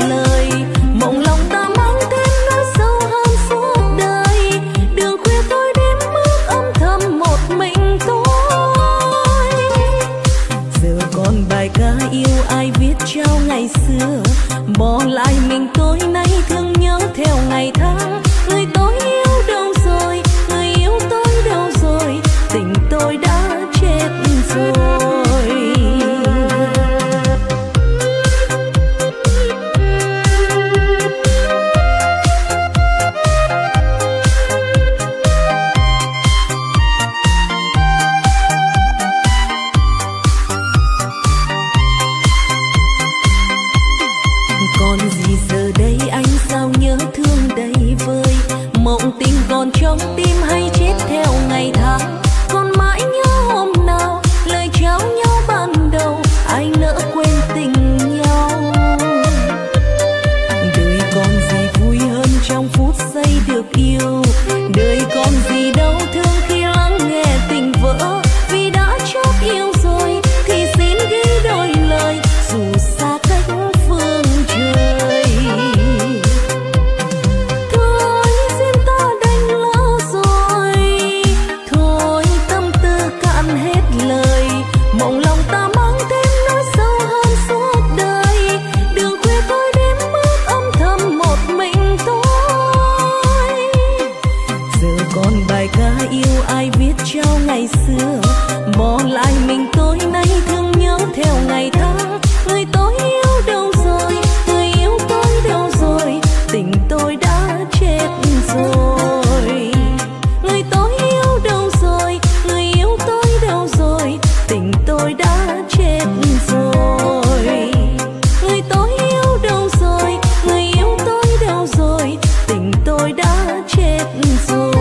lời. Mộng lòng ta mang thêm nỗi sâu hơn suốt đời. Đường khuya tôi đêm bước âm thầm một mình tôi. Giờ còn bài ca yêu ai viết trao ngày xưa, bỏ lại mình tôi nay thương nhớ theo ngày tháng. Người tôi yêu đâu rồi, người yêu tôi đâu rồi, tình tôi đã chết rồi. Còn gì giờ đây anh sao nhớ thương đầy vơi. Mộng tình còn trong tim hay chết theo ngày tháng. Còn mãi nhớ hôm nào lời trao nhau ban đầu, ai nỡ quên tình nhau. Đời còn gì vui hơn trong phút giây được yêu. Đời còn gì đau thương khi lắng nghe tình vỡ. Vì đã chót yêu rồi thì xin ghi đôi lời, dù xa cách phương trời. Thôi duyên ta đành lỡ rồi, thôi tâm tư cạn hết lời. Mộng lòng ta mang thêm nỗi sâu hơn suốt đời. Đường khuya tôi đêm bước âm thầm một mình tôi. Giờ còn bài ca yêu ai viết trao ngày xưa, bỏ lại mình tôi nay thương nhớ theo ngày tháng. Người tôi yêu đâu rồi, người yêu tôi đâu rồi, tình tôi đã chết rồi. Người tôi yêu đâu rồi, người yêu tôi đâu rồi, tình tôi đã chết rồi. Người tôi yêu đâu rồi, người yêu tôi đâu rồi, tình tôi đã chết rồi.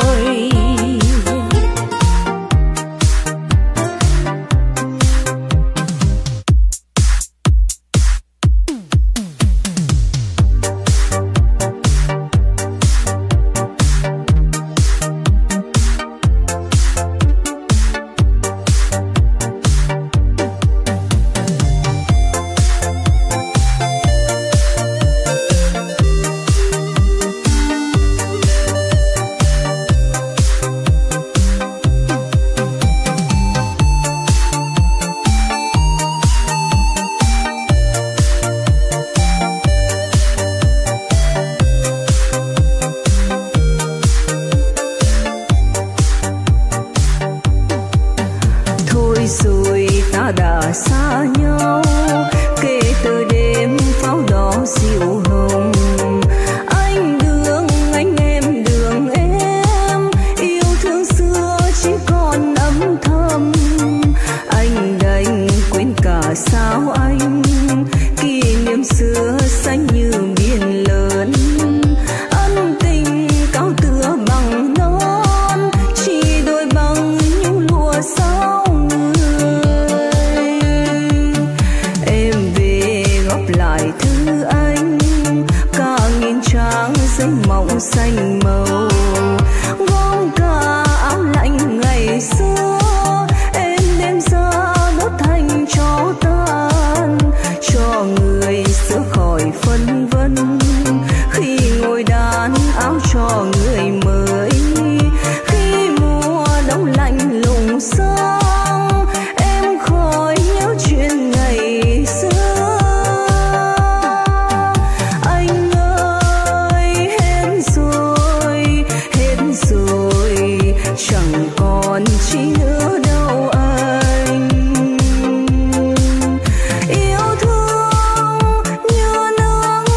Rồi ta đã xa nhau, kể từ đêm pháo đỏ dịu hồng. Anh đường anh em đường em, yêu thương xưa chỉ còn âm thầm. Anh đành quên cả sao anh, kỷ niệm xưa xanh như biển lớn. Ân tình cao tựa bằng non, chỉ đôi bằng những lụa sao. Lại thứ anh cả nghìn trang giấy mộng xanh màu, gom cả áo lạnh ngày xưa. Em đêm ra đốt thành cho tan, cho người xưa khỏi phân vân. Khi ngồi đàn áo cho người mới, khi mùa đông lạnh lùng sang, em khỏi nhớ chuyện ngày xưa. Chẳng còn chi nữa đâu anh. Yêu thương như nắng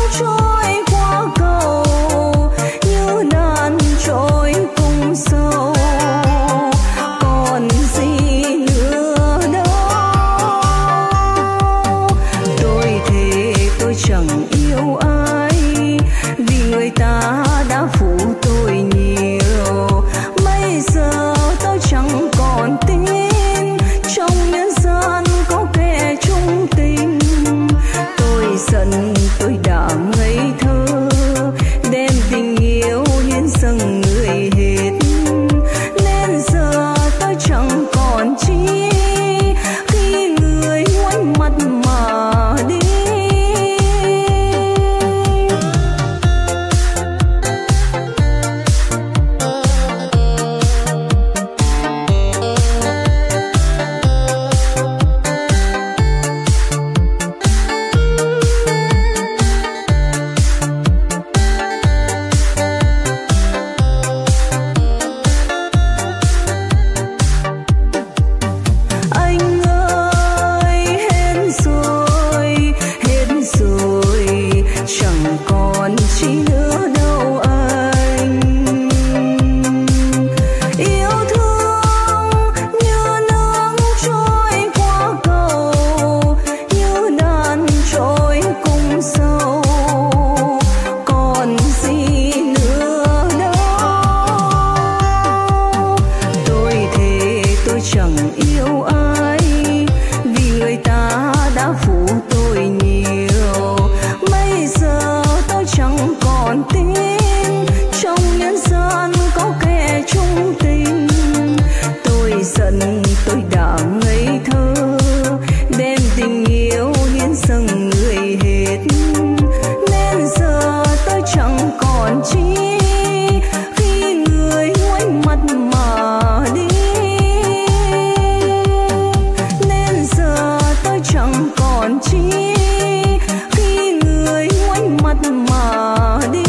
còn chi nữa đâu anh. Yêu thương như nước trôi qua cầu, như đàn trôi cùng sâu, còn gì nữa đâu. Tôi thề tôi chẳng yêu ai, vì người ta đã phụ tôi nhiều. Bây giờ tôi chẳng còn tin trong nhân gian có kẻ chung tình. Tôi giận tôi đã ngây thơ, đem tình yêu hiến dâng người hết. Nên giờ tôi chẳng còn chi khi người ngoảnh mặt mà đi. Nên giờ tôi chẳng còn chi khi người ngoảnh mặt mà đi.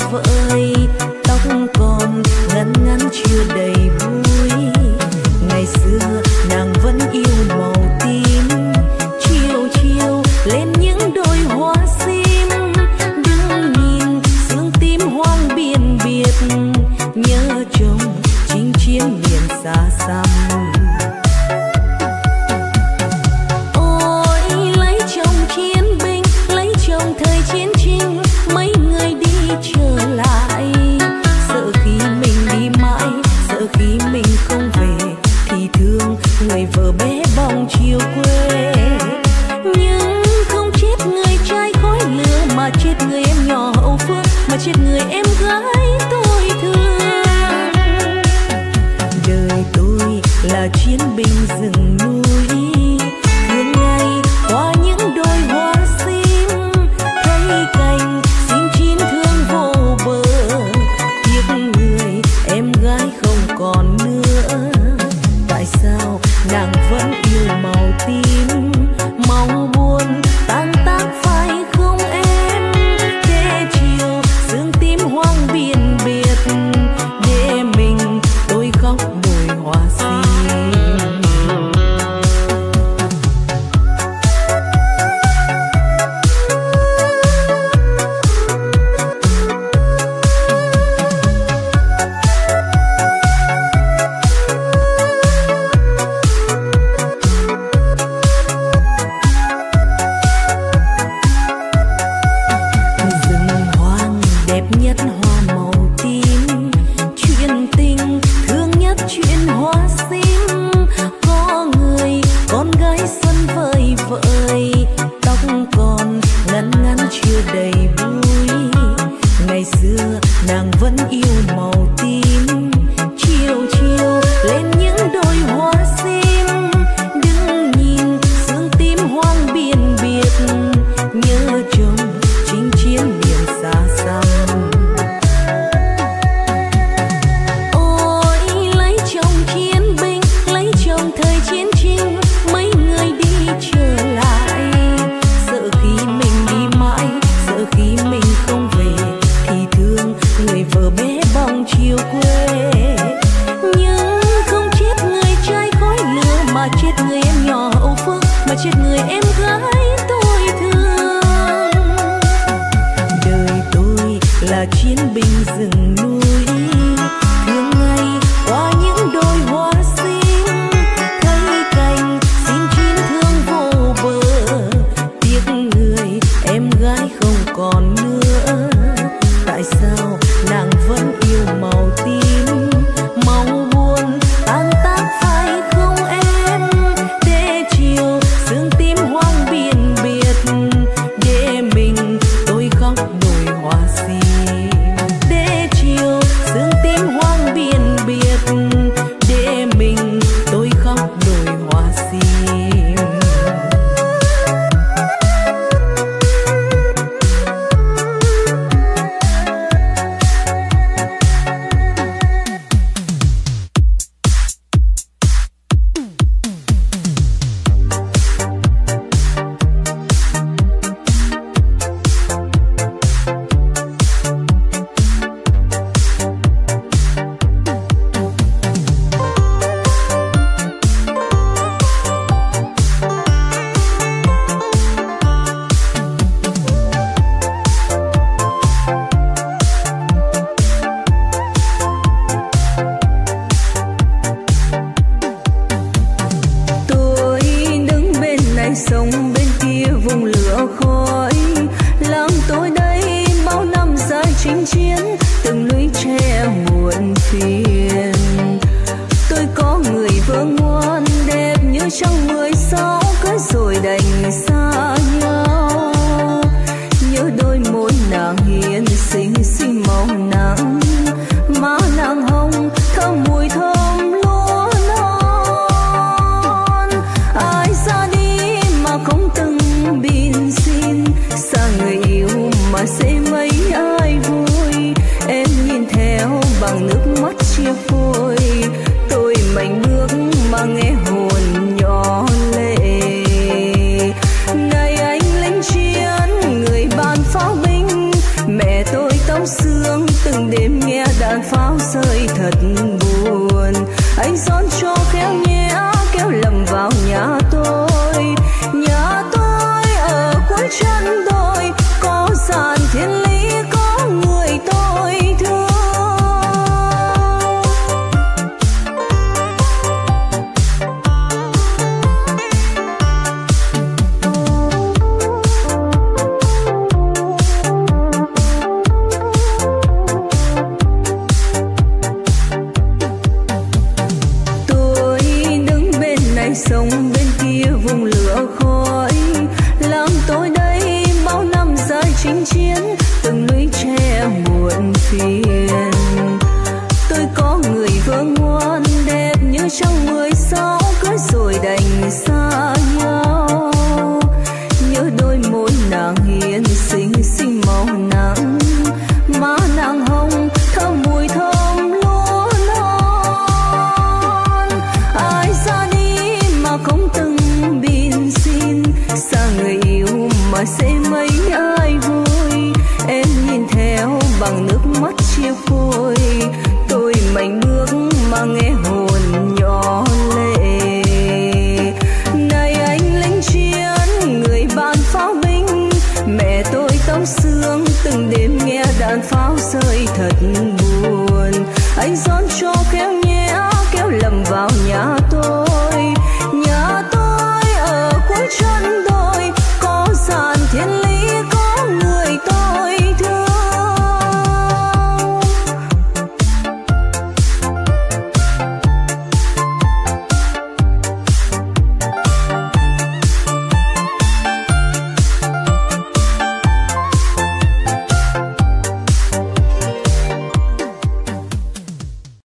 vợi, tóc còn ngắn ngắn chưa đầy búi. Ngày xưa nàng vẫn yêu màu tím, chiều chiều lên những đôi hoa sim. Đứng nhìn sương tím hoang biển biệt, nhớ chồng chinh chiến miền xa xăm. Ôi lấy chồng chiến binh, lấy chồng thời chiến tranh, mấy người đi trở lại. Sợ khi mình đi mãi, sợ khi mình không về, thì thương người vợ bé bỏng chiều quê. Nhưng không chết người trai khói lửa, mà chết người em nhỏ hậu phương, mà chết người em gái tôi thương. Đời tôi là chiến binh rừng núi, thương ngày qua những đôi hoa sim. Thấy cành xin chín thương vô bờ, tiếc người em gái không còn nữa. Tại sao nàng vẫn yêu màu tím, màu buồn tan tác phải không em? Để chiều sương tím hoang biển biệt, để mình tôi khóc đôi hoa sim. Rừng hoang đẹp nhất hoa màu tím, chuyện tình thương nhất chuyện hoa sim. Có người con gái xuân vơi vợi, tóc còn ngắn ngắn chưa đầy búi. Ngày xưa nàng vẫn yêu màu tím, chiều chiều lên những đôi hoa sim. Đứng nhìn sương tím hoang biển biệt, nhớ chồng chinh chiến miền xa xăm. Ôi lấy chồng chiến binh, lấy chồng thời chiến tranh, mấy người đi trở lại. Sợ khi mình đi mãi, sợ khi mình không về, thì thương người vợ bé bỏng chiều quê. Nhưng không chết người trai khói lửa, mà chết người em nhỏ hậu phương, mà chết người em gái tôi thương. Đời tôi là chiến binh rừng núi, thương ngày qua những đôi hoa sim. Thấy cành xin chín thương vô bờ, tiếc người em gái không còn nữa. Tại sao nàng vẫn yêu màu tím, màu buồn tan tác phải không em? Để chiều sương tím hoang biển biệt, để mình tôi khóc đôi hoa sim. Để chiều sương tím hoang biển biệt, để mình tôi khóc đôi hoa sim. Tôi đứng bên này sông bên kia vùng lửa khói, làm tôi đây bao năm dài chinh chiến, từng lũy tre muộn phiền. Tôi có người vợ ngoan đẹp như trăng mười sáu, cưới rồi đành xa nhau. Nhớ đôi môi nàng hiền xinh xinh màu nắng, má nàng hồng thơm mùi thơm lúa non. Ai ra đi mà không từng bin xin, xa người yêu mà sẽ mấy ai vui. Em nhìn theo bằng nước mắt chia phôi, tôi mạnh bước mà nghe hồn nhỏ lệ. Này anh lính chiến người ban pháo binh, mẹ tôi tâu tấm sương từng đêm nghe đàn pháo rơi thật buồn. Anh rót cho khéo nhé kéo lầm vào nhà tôi. Nhà tôi ở cuối chân đồi, có dàn thiên lý có người tôi thương. Sông bên kia vùng lửa khói, làm tôi đây bao năm dài chinh chiến, từng lũy tre muộn phiền. Tôi có người vợ ngoan đẹp như trăng mười sáu, cưới rồi đành xa nhau. Nhớ đôi môi nàng hiền xinh xinh màu nắng, má nàng hồng thơm mùi thơm lúa non. Ai ra đi mà không từng bin xin, xa người yêu mà sẽ mấy ai vui. Em nhìn theo bằng nước mắt chia phôi, tôi mạnh bước mà nghe hồn nhỏ lệ. Này anh lính chiến người bạn pháo binh, mẹ tôi tấm sương từng đêm nghe đàn pháo rơi thật buồn. Anh rót cho